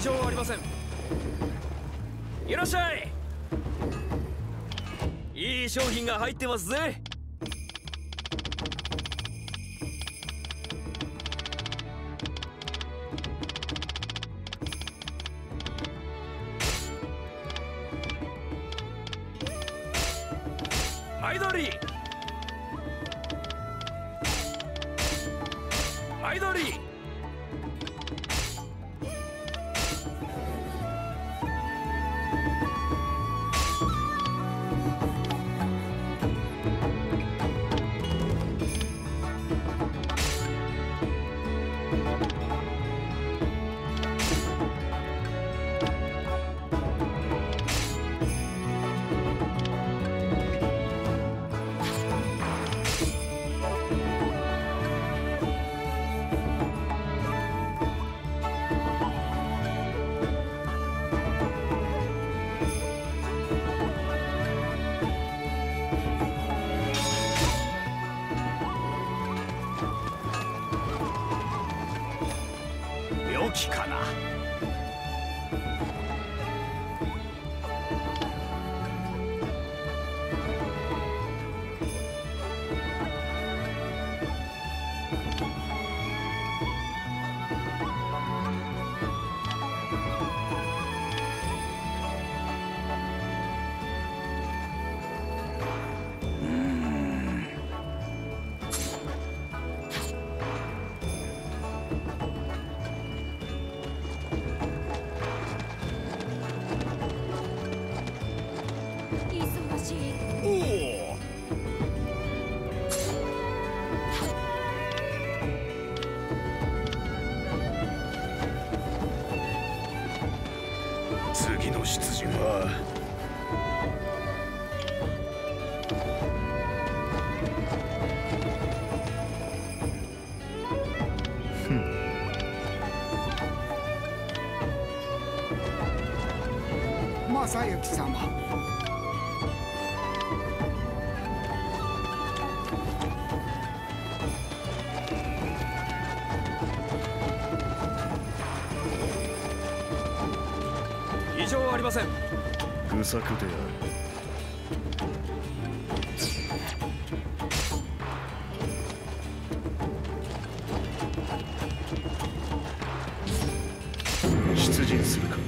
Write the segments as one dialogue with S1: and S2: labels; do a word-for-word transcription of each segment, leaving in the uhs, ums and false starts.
S1: 常はありません。いらっしゃい。いい商品が入ってますぜ。アイドリーアイドリー良きかな。次の出陣は
S2: 正行様。
S1: 異常はありません。
S3: 愚策である。出陣するか。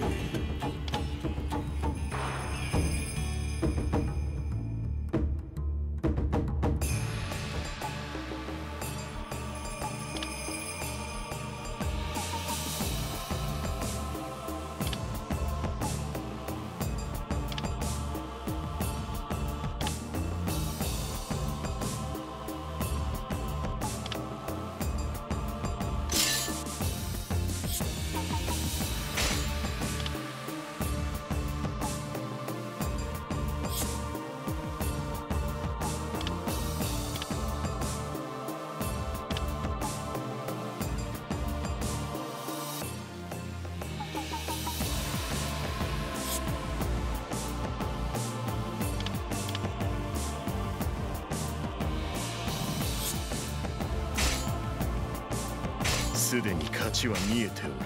S3: すでに勝ちは見えておる。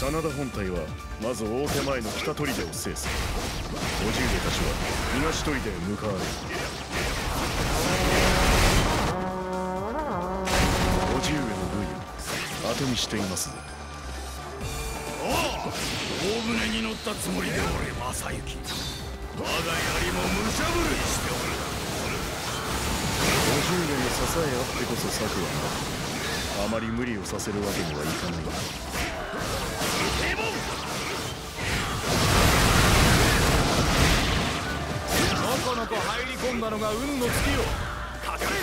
S3: 真田本隊はまず大手前の北砦を制す。叔父上たちは東砦へ向かわれる。叔父上の部位を当てにしていますぜ。
S4: おお、大船に乗ったつもりでおれ正行。我が槍も武者震いしておる。
S3: 叔父上の支えあってこそ策はない。あまり無理をさせるわけにはいかない。
S1: のこのこ入り込んだのが運の尽きよ。かかれ。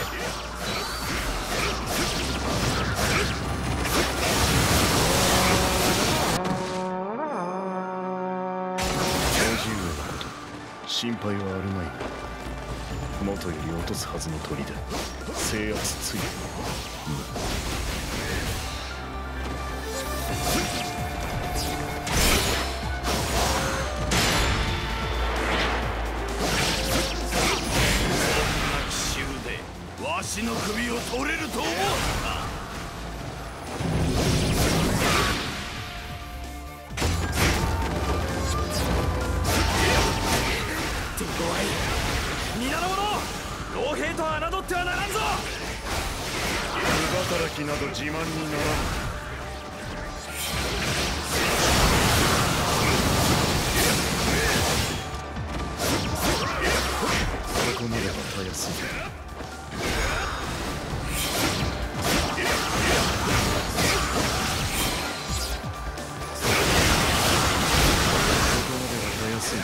S3: 心配はあるまいが、元より落とすはずの砦、制圧ついに、
S4: 奇襲でわしの首を取れると思うか。
S1: 皆の者、老兵と侮ってはならんぞ。
S3: 無働きなど自慢にならぬ。ここ見ればたやすい。ここまではたやすい。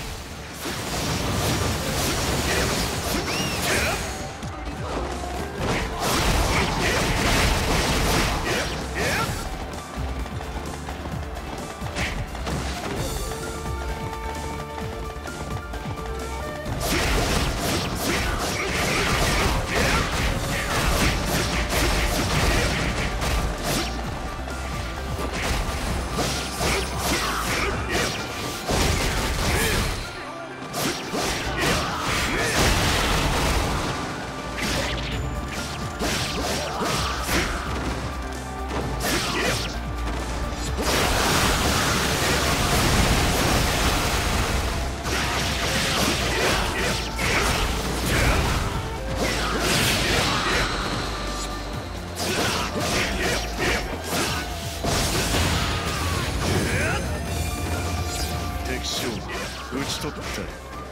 S3: 討ち取った。こ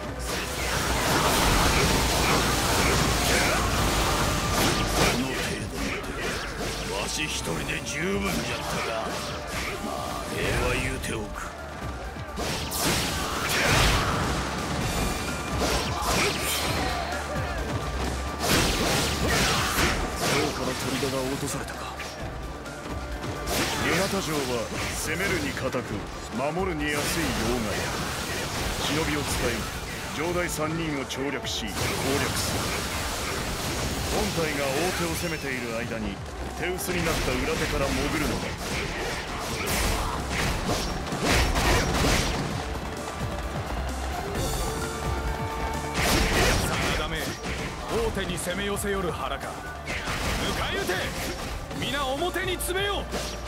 S4: の程度でわし一人で十分じゃったが、まあ礼は言うておく。
S3: 城から砦が落とされたか。八幡城は攻めるに固く守るに安い要害。忍びを使い城代三人を調略し攻略する。本隊が大手を攻めている間に手薄になった裏手から潜るのだ。
S1: 真田め、大手に攻め寄せよる腹か。迎え撃て。皆表に詰めよ。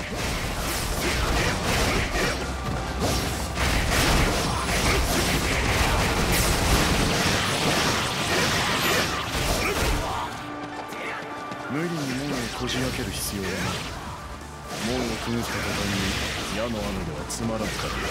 S3: 無理に門をこじ開ける必要はない。門をくぐった途端に矢の雨ではつまらんからだ。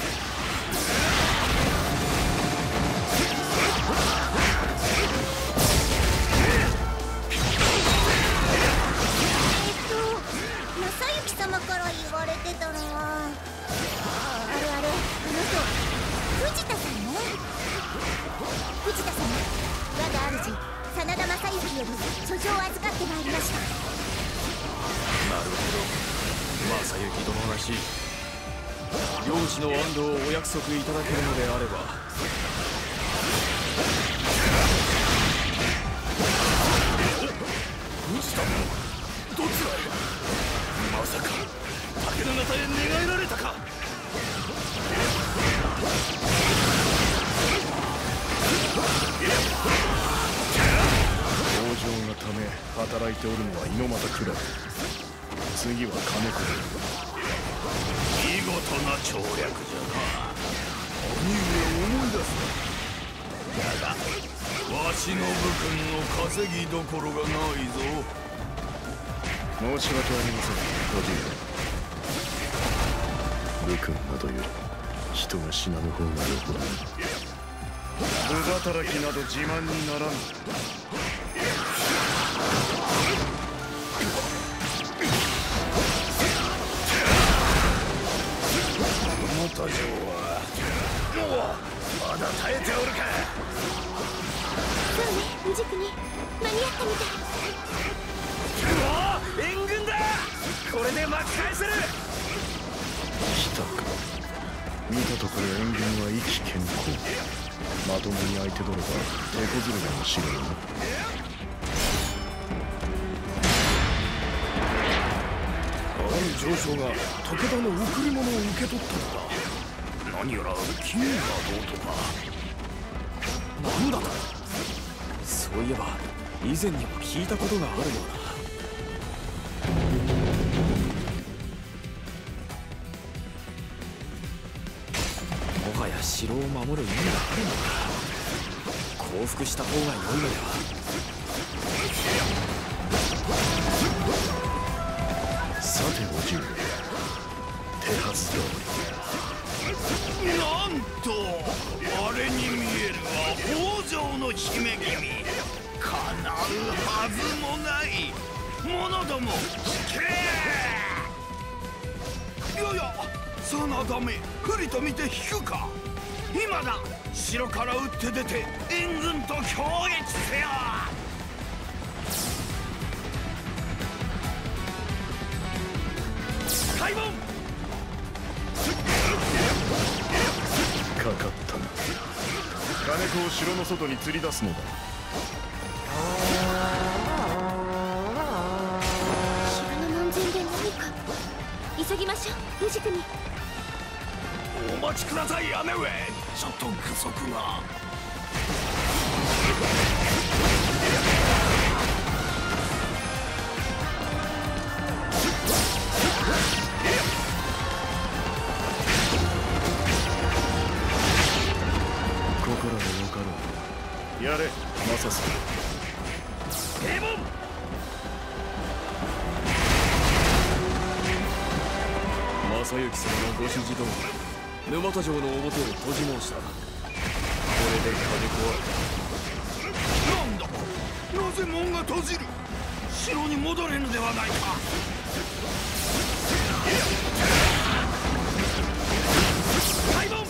S5: 正行様から言われてたのは、あれあれ、あの人藤田さんね。藤田様、我が主真田正幸より書状を預かってまいりました。
S1: なるほど、正行殿らしい。領地の安堵をお約束いただけるのであれば。
S4: 藤田殿、どちらへ。まさか竹の形へ寝返られたか。
S3: 北条のため働いておるのは猪俣くらい。次は金子。
S4: 今事な調略じゃな。
S1: 兄上思い出す
S4: だがわしの武君の稼ぎどころがないぞ。
S3: 申し訳ありません、おじい。武君などより人が死なぬ方がよほどいい。無働きなど自慢にならぬ。
S4: 元城はもうまだ耐えておるか。
S5: そうね、氏国間に合ったみたい。
S1: おお、援軍だ。これで巻き返せる。
S3: 来たか。見たところ援軍は意気健康。まともに相手取れば手こずるかもしれんな。
S4: ある上将が武田の贈り物を受け取ったのだ。何やら金がどうとか。
S1: なんだと。そういえば以前にも聞いたことがあるような。もはや城を守る意味があるのか。降伏した方が良いのでは。
S3: さておじい、手はず通り。
S4: なんとあれに見えるは北条の姫君。叶うはずもない者ども聞け。いやいや、真田め不利と見て引くか。今だ城から打って出て援軍と協議せよ。開門。
S3: かかったな。金子を城の外に釣り出すのだ。
S5: 城の門前で何か。急ぎましょう、氏国。
S4: お待ちください、姉上。ちょっと具足が。
S3: 心でよかろう。やれ、マサス。
S4: 閉門。
S1: 正行様のご指示通り沼田城の表を閉じ申した。これで金子は。
S4: なんだ、なぜ門が閉じる。城に戻れぬではないか。開門。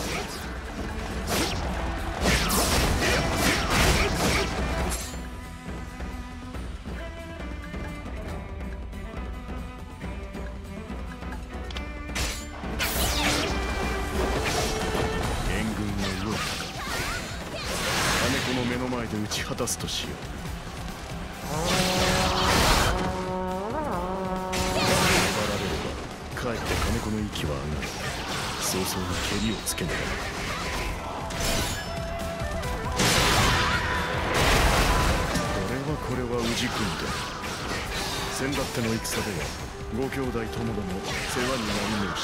S3: 目の前で打ち果たすとしよう。粘られればかえって金子の息は上がる。早々に蹴りをつけねば。これはこれは氏君だ。先だっての戦ではご兄弟ともども世話になり申した。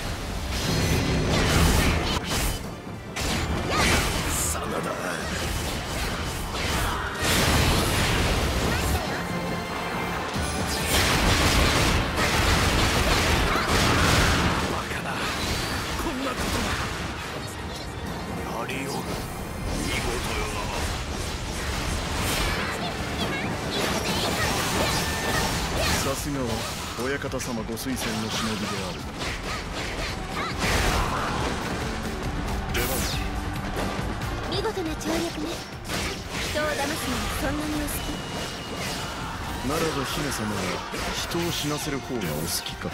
S3: さすがは親方様ご推薦の忍びである。出番。
S5: 見事な調略ね。人を騙すのにそんなにお好き
S3: ならば姫様は人を死なせる方がお好きか。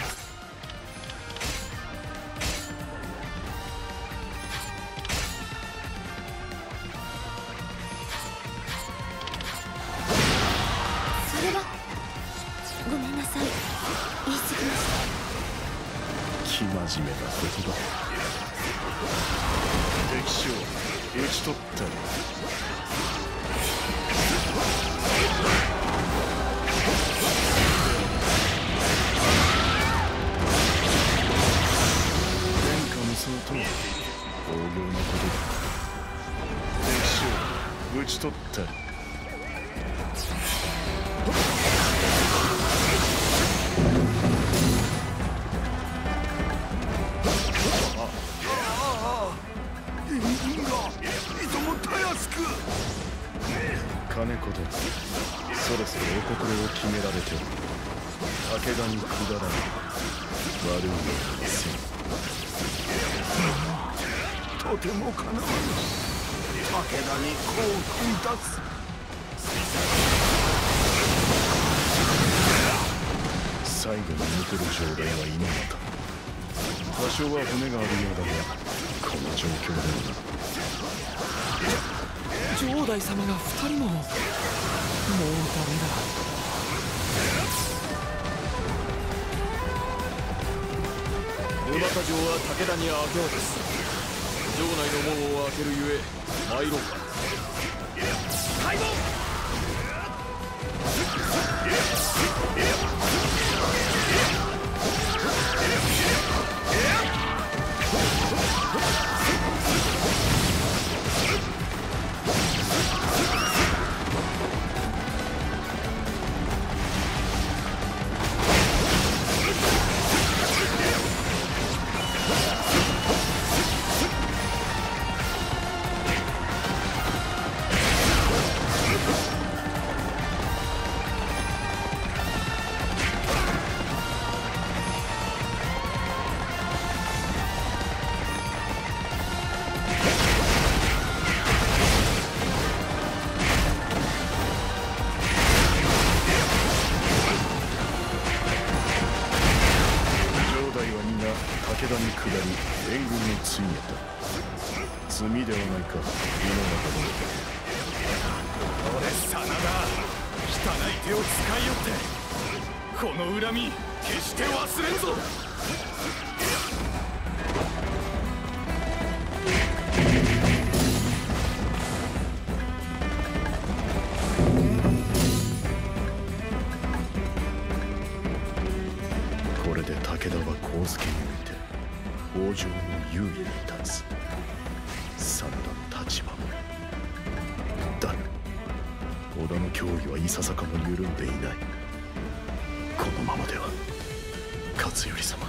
S5: それはごめんなさい、言い過ぎました。
S3: 生真面目な言葉。敵将討ち取ったり。 うなことだ。敵将討ち取ったり。金子殿、そろそろお心を決められておる。武田に下らない。悪いようにせん。
S4: とてもかなわぬ。武田に降伏いたす。
S3: 最後に残る城代はいなかった。多少は骨があるようだが、この状況ではな。
S1: 城代様が二人も。もうダメだ。沼田城は武田に明け渡す。城内の門を開けるゆえ参ろうか。開門。
S3: 武田に下り援軍についえた。罪ではないか、井の中殿。
S4: 俺真田、汚い手を使いよってこの恨み決して忘れんぞ。
S3: これで武田は上野において北条の優位に立つ。真田の立場もだが織田の脅威はいささかも緩んでいない。このままでは勝頼様、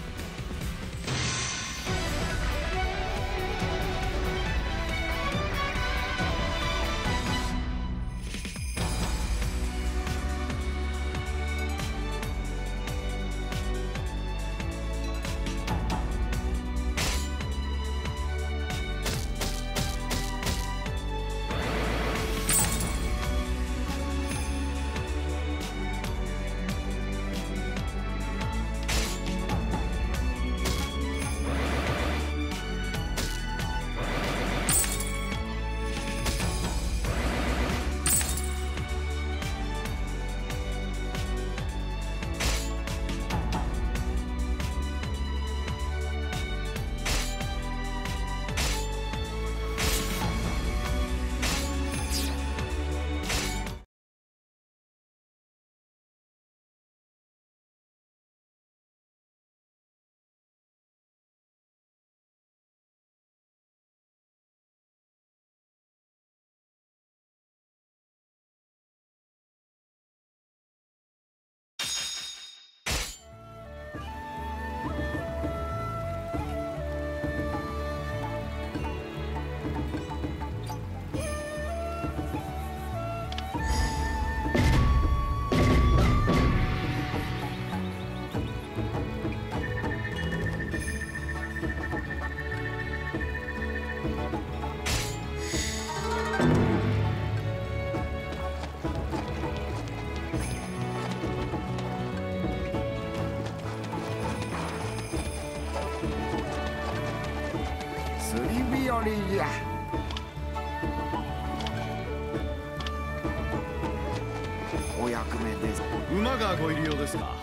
S2: 日和じゃ。お役目です。
S4: 馬がご入り用ですか。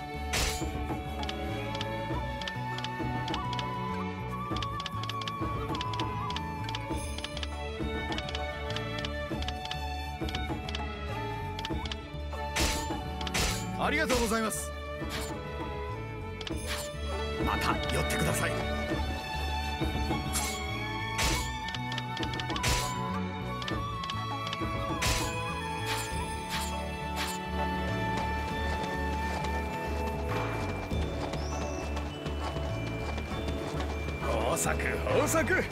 S4: ありがとうございます。また寄ってください。
S3: 作豊作。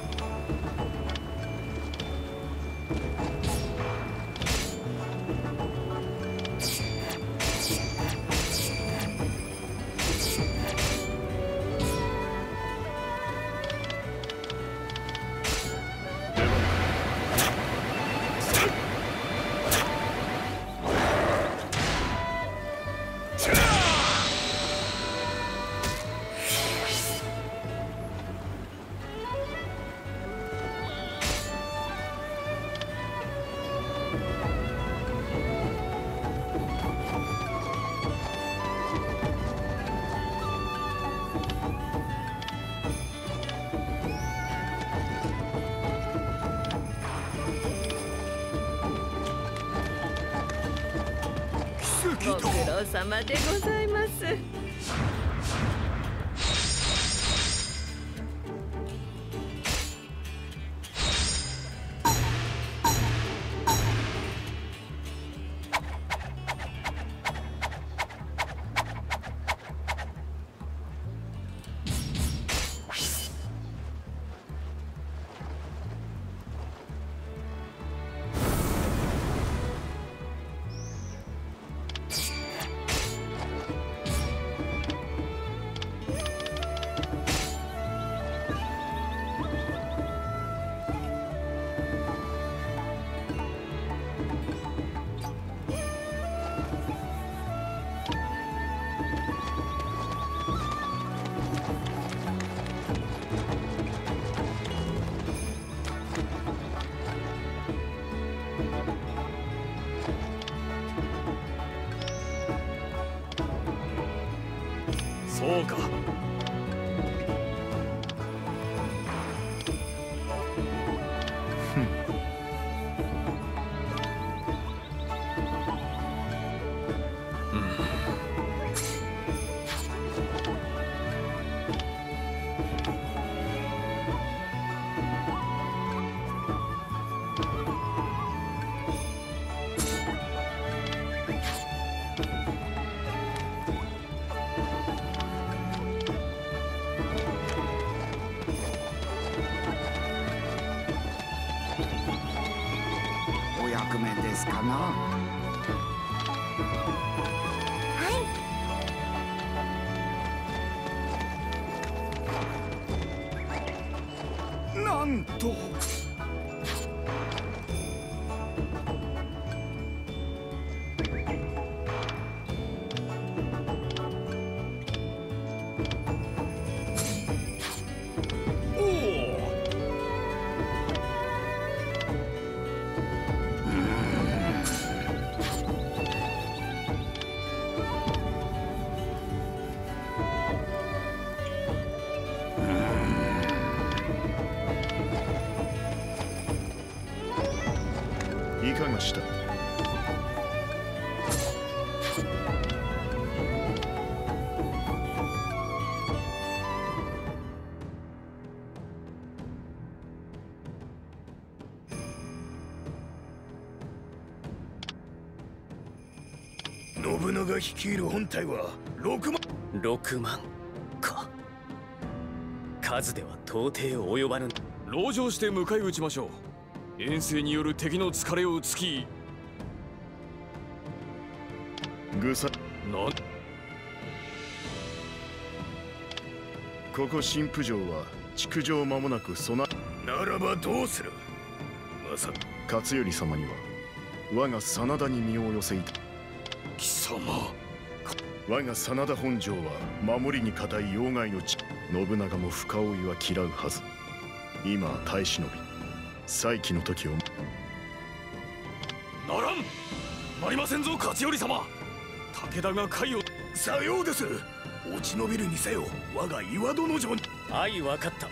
S6: ご苦労様でございます。
S1: そうか。
S2: お役目ですかな。
S5: はい。
S2: なんと。
S3: いかがした？
S4: 信長率いる本隊はろくまん。
S1: ろくまんか。数では到底及ばぬ。籠城して迎え撃ちましょう。遠征による敵の疲れをつき。
S3: ぐさ
S1: なん
S3: ここ新府城は築城間もなく備え。
S4: ならばどうする。まさ
S3: 勝頼様には我が真田に身を寄せいた。
S1: 貴様。
S3: 我が真田本城は守りに堅い要害の地。信長も深追いは嫌うはず。今は耐え忍び再起の時を。
S1: ならん。なりませんぞ勝頼様。武田が甲斐を。
S4: さようです。落ち延びるにせよ我が岩殿城に。
S1: 相分かった。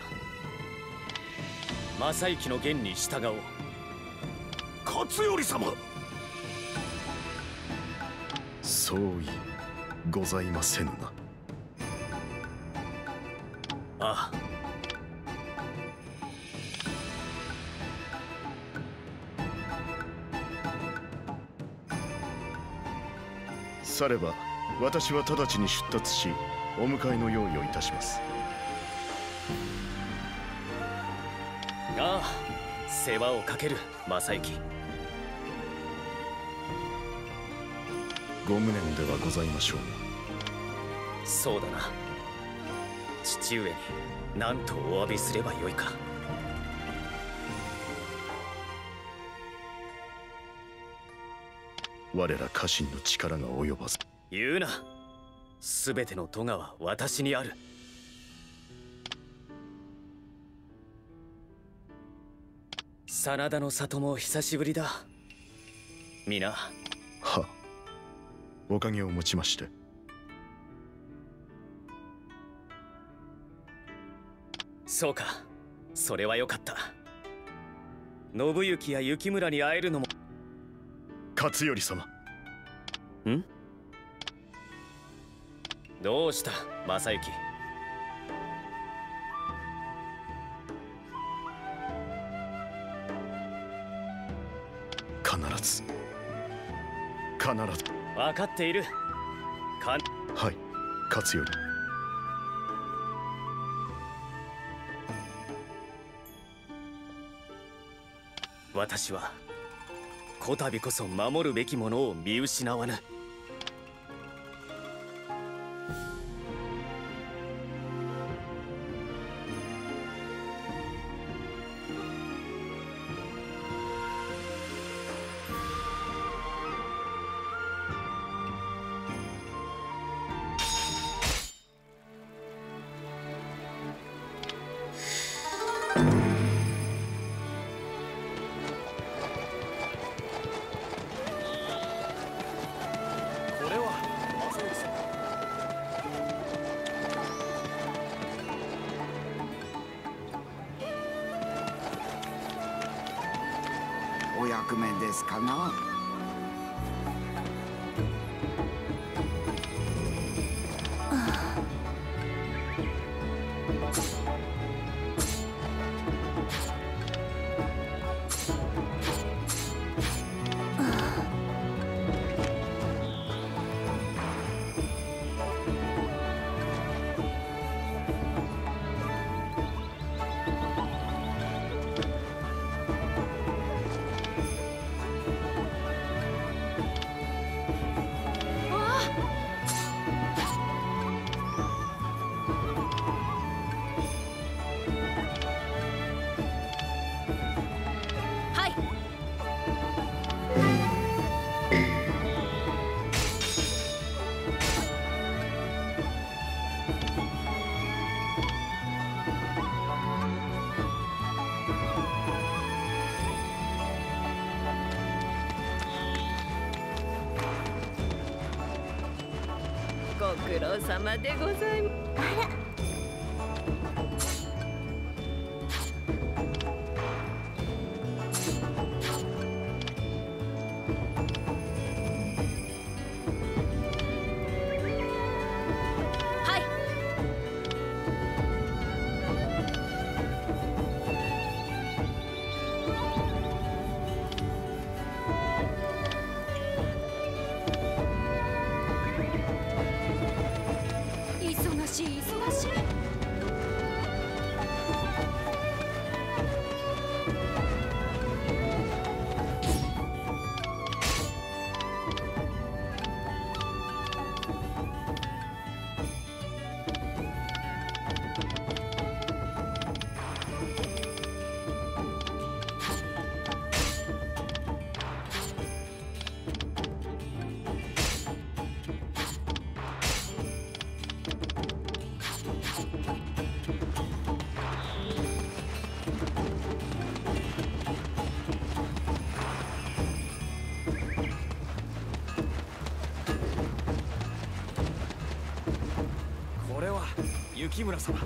S1: 正行の言に従おう。
S4: 勝頼様。
S3: 相違ございませぬな。
S1: ああ。
S3: されば私は直ちに出立しお迎えの用意をいたします。
S1: ああ、世話をかける正行。
S3: ご無念ではございましょう。
S1: そうだな。父上に何とお詫びすればよいか。
S3: 我ら家臣の力が及ばず。
S1: 言うな。すべての咎は私にある。真田の里も久しぶりだ。皆。
S3: は、おかげをもちまして。
S1: そうか、それはよかった。信行や雪村に会えるのも。
S3: 勝頼様。
S1: ん？どうした正行。
S3: 必ず必ず。
S1: 分かっている。かん
S3: はい、勝頼。
S1: 私はこたびこそ守るべきものを見失わぬ。
S2: お役目ですかな。
S6: ご苦労様でございます。
S5: あら、
S6: 忙しい忙しい。
S1: これは雪村様。